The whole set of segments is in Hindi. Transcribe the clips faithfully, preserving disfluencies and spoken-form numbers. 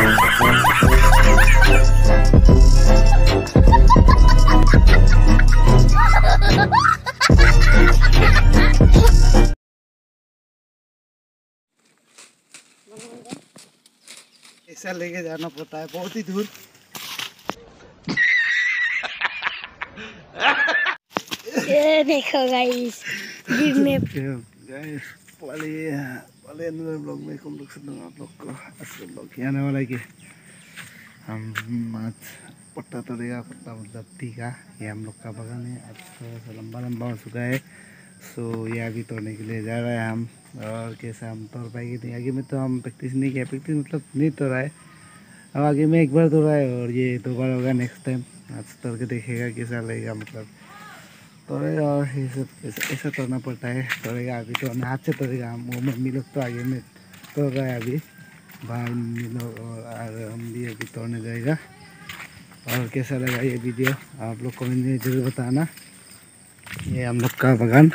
ऐसा लेके जाना पड़ता है बहुत ही दूर। ये देखो गाइस गिरने गाइस पहले पहले अंदर ब्लॉग में हम लोग सुन आप लोग को असली ब्लॉग आने वाला है कि हम आज पट्टा तोड़ेगा। पट्टा मतलब टीका, ये हम लोग का बगान है। आज थोड़ा सा लंबा लंबा हो चुका है, सो ये अभी तोड़ने के लिए जा रहे हैं हम। और कैसा हम तोड़ पाएंगे नहीं, आगे में तो हम प्रैक्टिस नहीं किया, प्रैक्टिस मतलब नहीं तोड़ा है। अब आगे में एक बार तोड़ा है और ये दो बार होगा नेक्स्ट टाइम। आज तोड़ के देखेगा कैसा लगेगा, मतलब तोड़ेगा। और ये सब ऐसा ऐसा तोड़ना पड़ता है, तोड़ेगा अभी तो हाथ से तोड़ेगा हम। वो मम्मी लोग तो आगे में तोड़ रहा है अभी, भाई मम्मी लोग, और हम भी अभी तोड़ने जाएगा। और कैसा लगा ये वीडियो आप लोग कमेंट में जरूर बताना। ये हम लोग का बगान,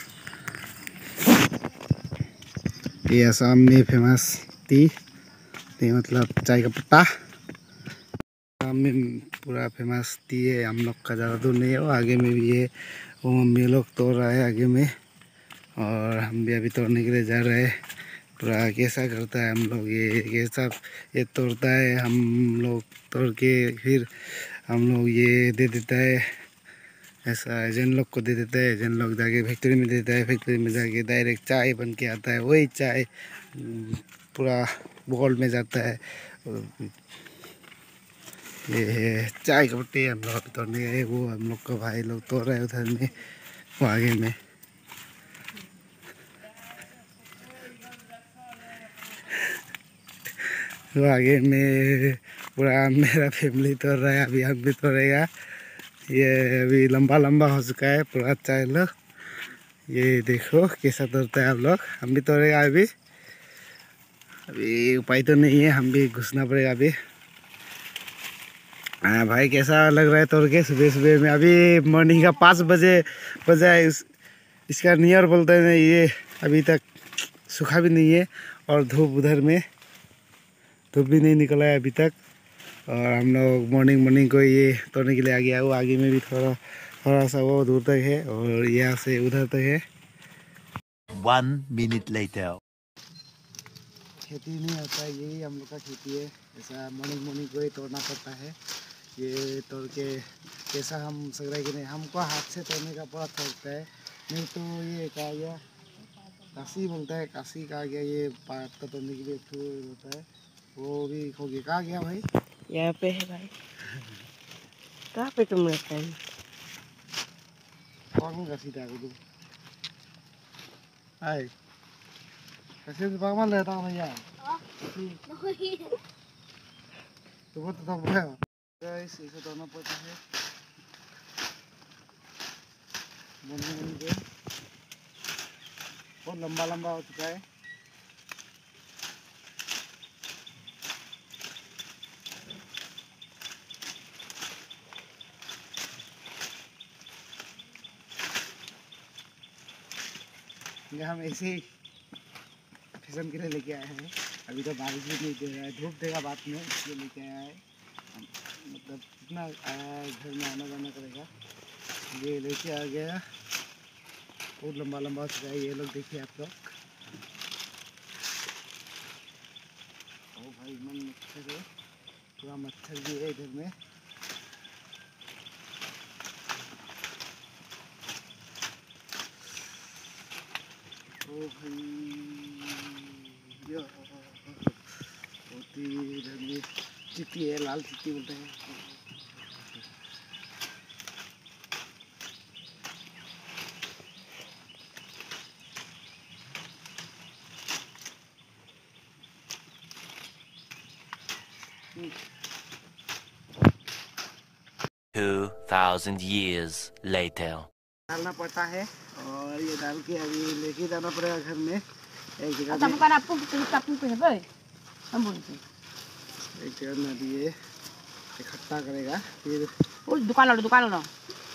ये असम में फेमस टी टी मतलब चाय का पत्ता। असम में पूरा फेमस टी है, हम लोग का ज़्यादा दूर नहीं है। वो आगे में भी ये वो मम्मी लोग तोड़ रहा है आगे में, और हम भी अभी तोड़ने के लिए जा रहे हैं। पूरा कैसा करता है हम लोग, ये कैसा ये तोड़ता है, हम लोग तोड़ के फिर हम लोग ये दे देता है, ऐसा एजेंट लोग को दे देता है। एजेंट लोग जाके फैक्ट्री में देता है, फैक्ट्री में जाके डायरेक्ट चाय बन के आता है। वही चाय पूरा बॉल में जाता है। ये है चाय का पत्ती, हम लोग तोड़ने गए, वो हम लोग का भाई लोग तोड़ रहे हैं उधर में, वो आगे में। वो आगे में पूरा मेरा फैमिली तोड़ रहा है, अभी हम भी तोड़ेगा। ये अभी लंबा लंबा हो चुका है पूरा चाय लोग। ये देखो कैसा तोड़ता है आप लोग, हम भी तोड़ेगा अभी। अभी उपाय तो नहीं है, हम भी घुसना पड़ेगा अभी। हाँ भाई, कैसा लग रहा है तोड़ के सुबह सुबह में? अभी मॉर्निंग का पाँच बजे बजा है। इस, इसका नियर बोलते हैं ये अभी तक सूखा भी नहीं है, और धूप उधर में धूप भी नहीं निकला है अभी तक। और हम लोग मॉर्निंग मॉर्निंग को ये तोड़ने के लिए आ गया। वो आगे में भी थोड़ा थोड़ा सा वो दूर तक है, और यहाँ से उधर तक है। One minute later. खेती नहीं होता है, यही हम लोग का खेती है। ऐसा मॉर्निंग मॉर्निंग को ही तोड़ना पड़ता है। ये तोड़ के कैसा हम सक रहे कि नहीं, हमको हाथ से तोड़ने का बड़ा लगता है। नहीं तो ये कहा गया काशी बोलता है, काशी कहा गया ये पत्ता तोड़ने के लिए फूल होता है, वो भी खो गया। कहाँ गया भाई? यहाँ पे है भाई। कहाँ पे तुम रहते हैं? कौन काशी था तू? हाय कैसे बागवान रहता हूँ भैया। तो तो बोला इसे तोड़ना पड़ता है मॉर्निंग मॉर्निंग को। बहुत लंबा लंबा हो चुका है। ये हम ऐसे ही फिसन के लिए लेके आए हैं। अभी तो बारिश भी नहीं दे रहा है, धूप देगा बाद में, इसलिए लेके आया है। मतलब कितना घर में आना जाना करेगा। ये लेके आ गया, बहुत लंबा लंबा हो चुका है। ये लोग देखिए आप लोग, ओ भाई मन मच्छर है, पूरा मच्छर भी है इधर में। ओ भाई होती इधर में चींटी है, लाल चींटी बोलते हैं। Two thousand years later. डालना पड़ता है, और ये डाल के अभी लेके जाना पड़ेगा घर में एक जगह में। bukan apa kita pun apa? Ambon tu. एक जगह में अभी ये इकट्ठा करेगा, फिर Oh, दुकान वाला दुकान वाला।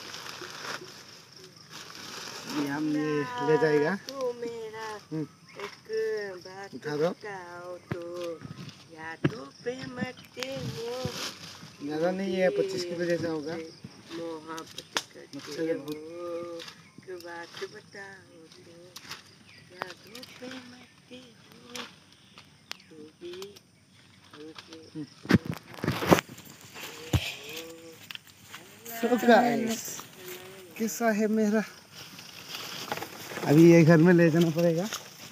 ये हम ये ले जाएगा। उठा दो। यादों पे मरते हो, ज़्यादा नहीं है, पच्चीस किलो जैसा होगा। मोहब्बत करते हो, एक बात बताओ तो, यादों पे मरते हो, तू भी मुझे So guys, किस्सा है मेरा। अभी ये घर में ले जाना पड़ेगा।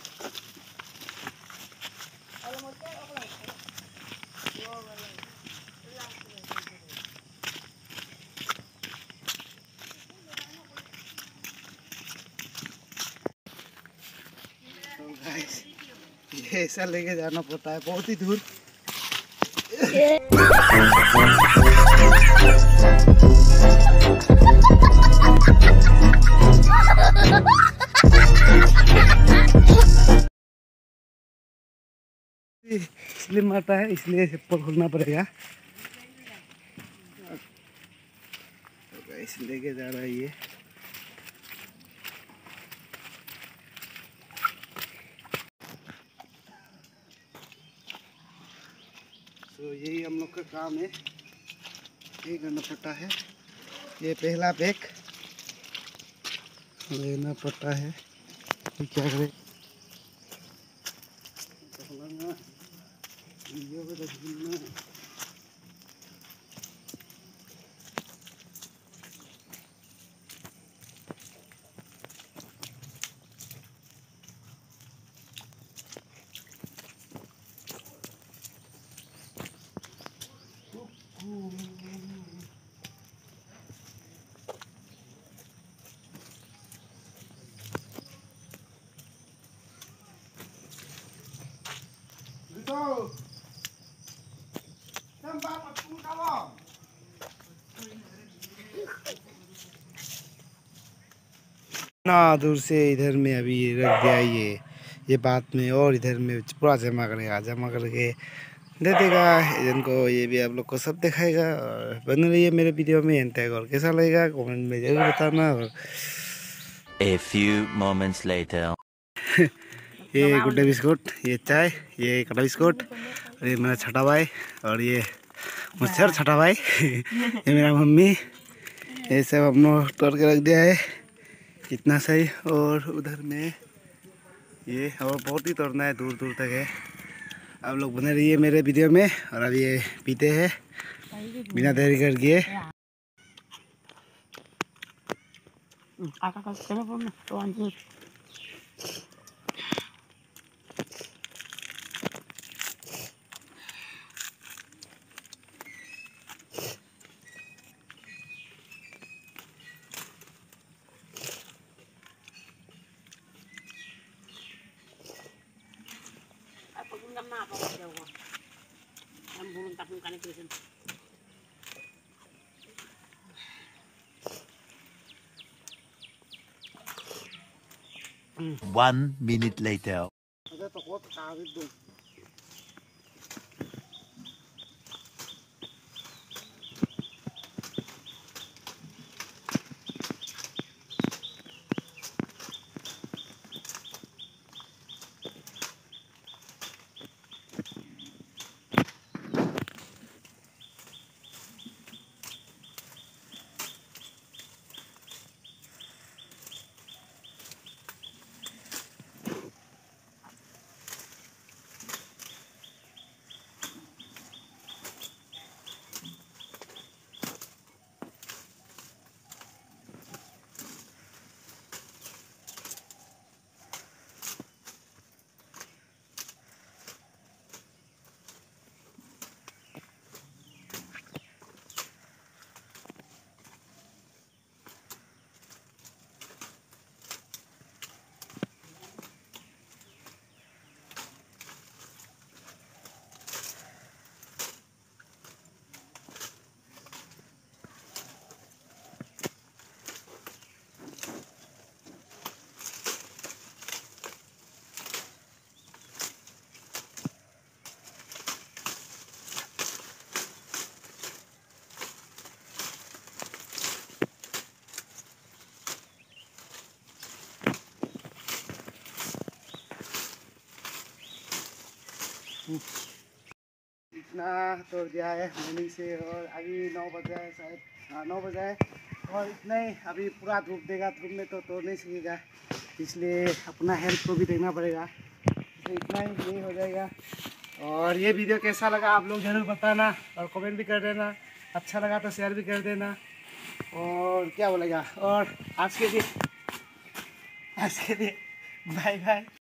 तो guys, ये ऐसा लेके जाना पड़ता है बहुत ही दूर। स्लिम आता है इसलिए चप्पल खोलना पड़ेगा। तो गाइस लेके जा रहा है ये। तो यही हम लोग का काम है, ये करना पड़ता है। ये पहला बैग लेना पड़ता है। ये क्या करें, वीडियो को देखना। ना दूर से इधर में अभी रख दिया ये ये बात में, और इधर में पूरा जमा करेगा, जमा करके दे देगा इनको। ये भी आप लोग को सब दिखाएगा। और बन रही है मेरे वीडियो में एंड टैग, और कैसा लगेगा कमेंट में जरूर बताना। और A few moments later. ये गुड्डे बिस्कुट, ये चाय, ये कटा बिस्कुट, और ये मेरा छोटा भाई, और ये मुझसे छोटा भाई ये मेरा मम्मी। ये सब हम लोग तोड़ के रख दिया है, इतना सही। और उधर में ये और बहुत ही तोड़ना है, दूर दूर तक है। आप लोग बने रहिए मेरे वीडियो में। और अभी ये पीते हैं बिना देरी करके। One minute later. इतना तोड़ दिया है मॉर्निंग से। और अभी नौ बजे है शायद, हाँ नौ बजे है और इतना ही। अभी पूरा धूप देगा, धूप में तो तोड़ नहीं सकेगा, इसलिए अपना हेल्थ को भी देखना पड़ेगा। तो इतना ही यही हो जाएगा। और ये वीडियो कैसा लगा आप लोग ज़रूर बताना और कमेंट भी कर देना। अच्छा लगा तो शेयर भी कर देना। और क्या बोलेगा, और आज के लिए आज के लिए बाय बाय।